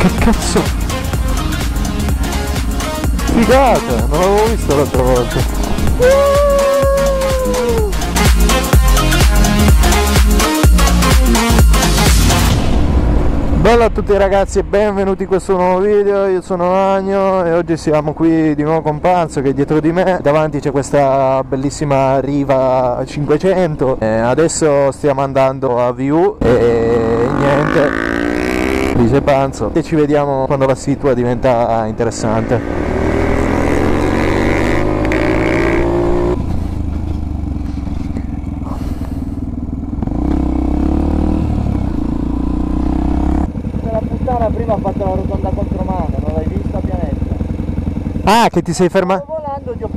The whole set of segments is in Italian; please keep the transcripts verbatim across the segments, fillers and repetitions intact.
Cazzo, figata, non l'avevo visto l'altra volta. Bella a tutti ragazzi e benvenuti in questo nuovo video. Io sono Agno e oggi siamo qui di nuovo con Panzo che è dietro di me. Davanti c'è questa bellissima Riva cinquecento e adesso stiamo andando a View e niente, dice Panzo, e ci vediamo quando la situa diventa interessante. Prima ho fatto la rotonda contromano, non l'hai vista pianetta? Ah, che ti sei fermato? Stavo volando, ti ho...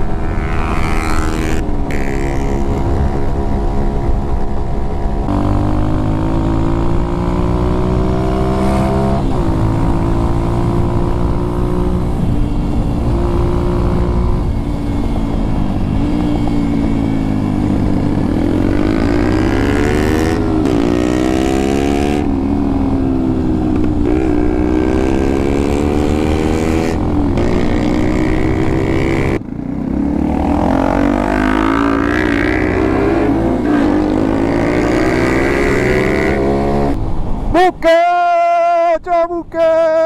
Mucche! Ciao Mucche!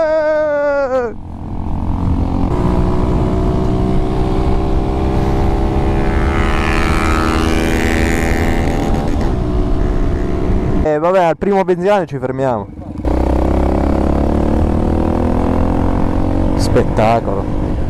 E vabbè, al primo benzinale ci fermiamo. Spettacolo.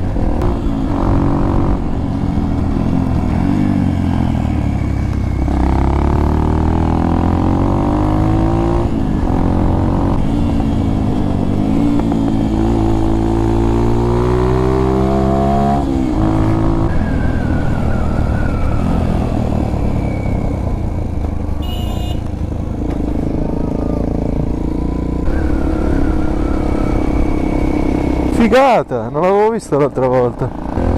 Figata, non l'avevo visto l'altra volta.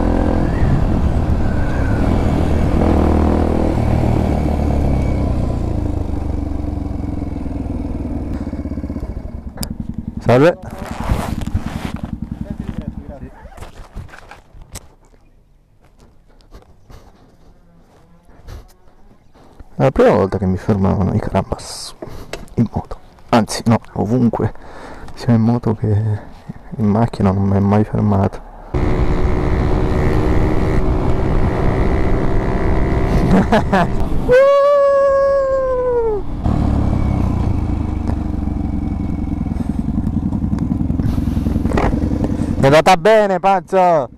Salve. È la prima volta che mi fermavano i carambas in moto, anzi no, ovunque sia in moto che in macchina non mi è mai fermato. È andata bene, Panzo!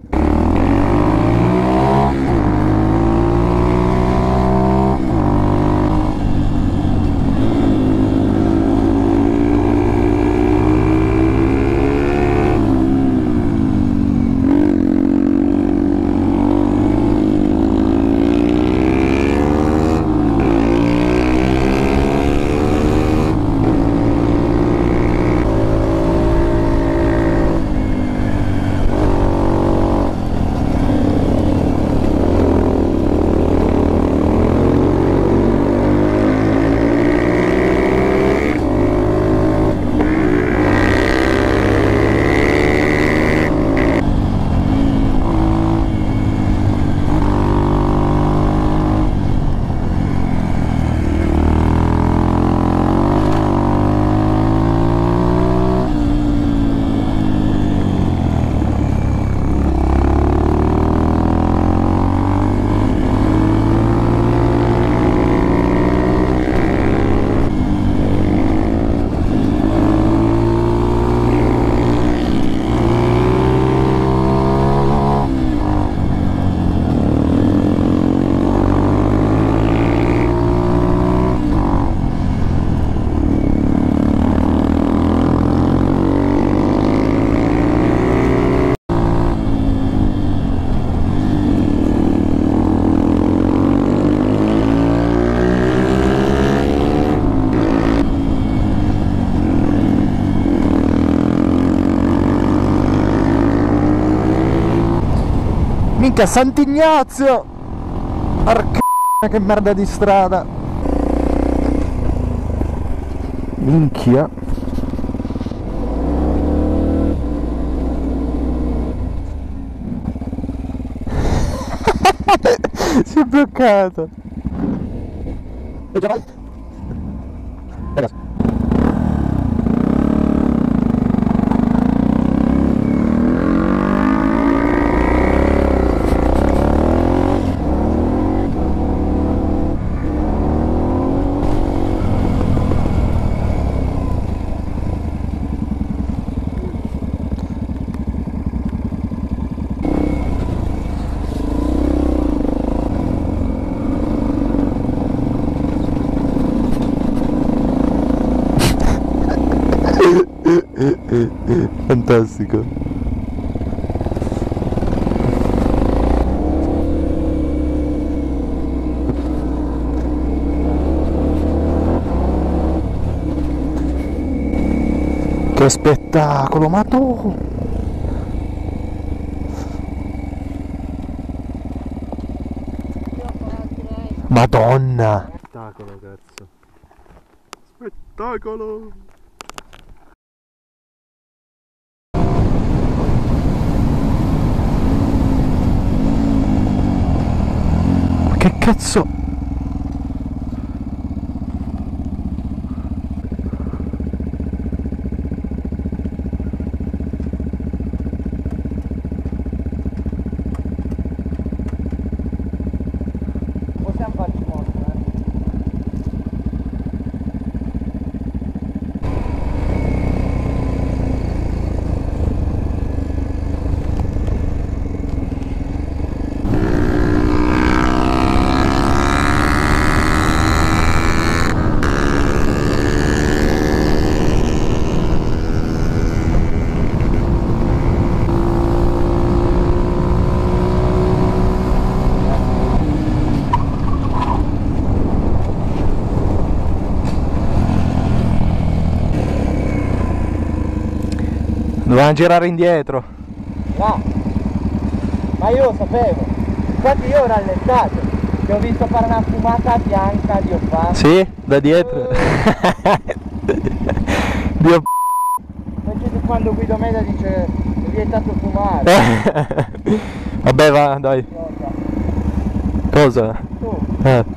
Minchia, Sant'Ignazio! Porca che merda di strada! Minchia! Si è bloccato. Ragazzi. Fantastico. Che spettacolo, ma tu! Madonna! Spettacolo, cazzo! Spettacolo! Che cazzo? Possiamo farci moto, eh? Dovevamo girare indietro. No, ma io lo sapevo, infatti io ho rallentato, che ho visto fare una fumata bianca di Oppa. Sì, da dietro. Dio Invece di quando Guido Meda dice è vietato fumare. Vabbè, va, dai. Cosa? Tu. Eh.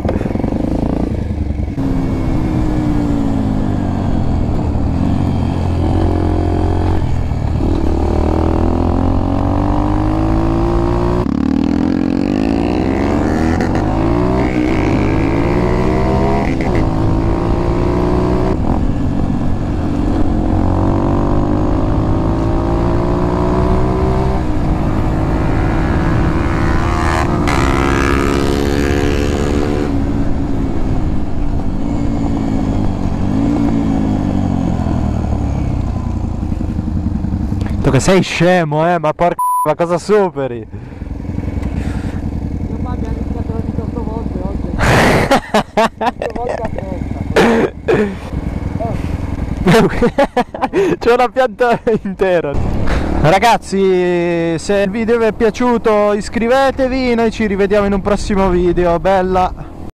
Che sei scemo, eh, ma porca, ma cosa superi? Io Fabio ha rischiato la vita otto volte oggi. otto volte a testa. C'è una pianta intera. Ragazzi, se il video vi è piaciuto iscrivetevi, noi ci rivediamo in un prossimo video. Bella.